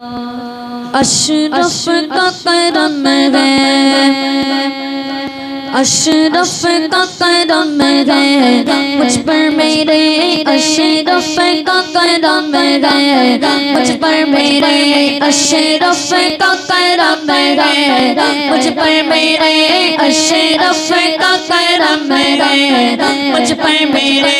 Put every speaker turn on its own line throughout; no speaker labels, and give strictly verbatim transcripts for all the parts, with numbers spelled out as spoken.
अशरफ का करम है, अशरफ का करम है मुझ पर मेरे, अशरफ का करम है मुझ पर मेरे, अशरफ का करम है मुझ पर मेरे, अशरफ का करम है मुझ पर मेरे।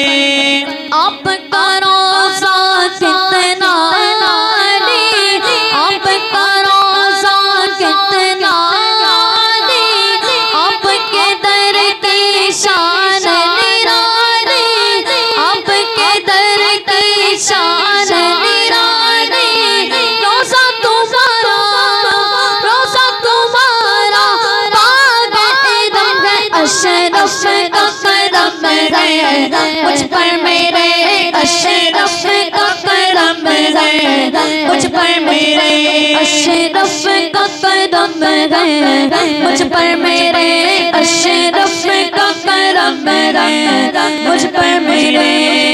आपका रोज़ा कितना नारी, आपका रोज़ा कितना नारी, आपके दर की शान निराली, आपके दर की शान निराली। रोज़ा तुम्हारा, रोज़ा तुम्हारा बाग इदम है, अशरफ का करम है मुझ पर मेरे, अशरफ का करम है मुझ पर मेरे, अशरफ का करम है मुझ पर मेरे, अशरफ का करम है मुझ पर मेरे।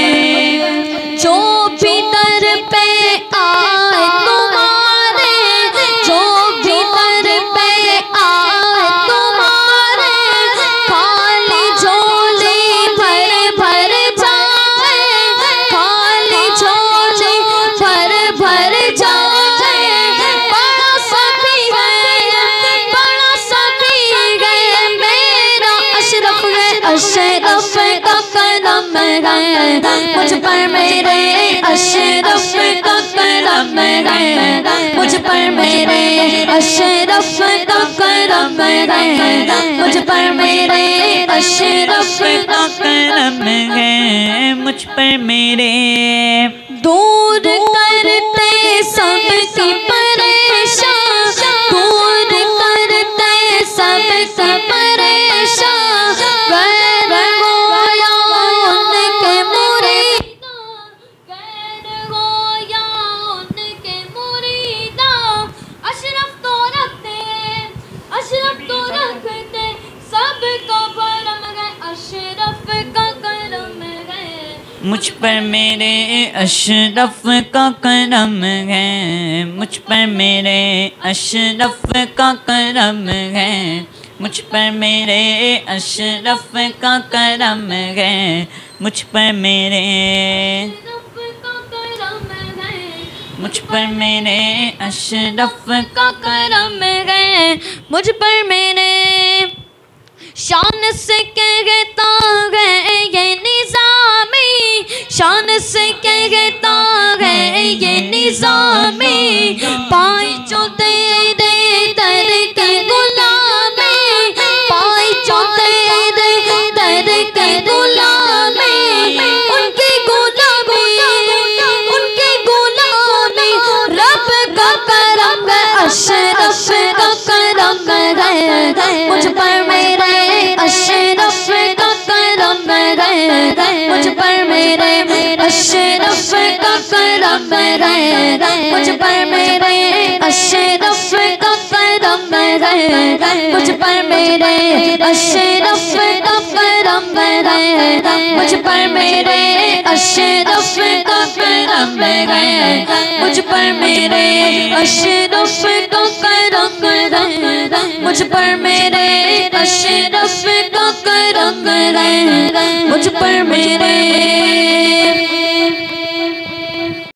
जो भी दर पे आए तुम्हारे, जो भी दर पे आए तुम्हारे, खाली झोली भर भर जाए, खाली झोली भर भर जाए। बड़ा सभी है, बड़ा सभी है मेरा अशरफ है, अशरफ का करम है मुझ पर मेरे, अशरफ का करम है मुझ पर मेरे, अशरफ का करम है मुझ पर मेरे, अशरफ का करम है मुझ पर मेरे। दूर करते सबकी परेशान, दूर करते सबकी परेशान, गैर हो या उनके मुरीदा, गैर हो या उनके मुरीदा। अशरफ तो रखते, अशरफ तो रखते सबको परम है, अशरफ का करम है मुझ पर मेरे, अशरफ का करम है मुझ पर मेरे, अशरफ का करम है मुझ पर मेरे, अशरफ का करम है मुझ पर मेरे, मुझ पर मेरे, अशरफ का करम है मुझ पर मेरे। शान से कहता है ये निज़ामी, शान से कहता है ये निज़ामी, पाई जो तेरे दर के गुलामी, पाई जो तेरे दर के गुलामी, उनकी गुलामी, उनकी गुलामी रब का करम है, अशरफ का करम है मुझ पर मेरे, अशरफ का करम है मुझ पर मेरे, अशरफ का करम है मुझ पर मेरे, अशरफ का करम है मुझ पर मेरे, अशरफ का करम है मुझ पर मेरे, अशरफ का करम है मुझ पर मेरे, अशरफ का करम है मुझ पर मेरे, अशरफ का करम है मुझ पर मेरे।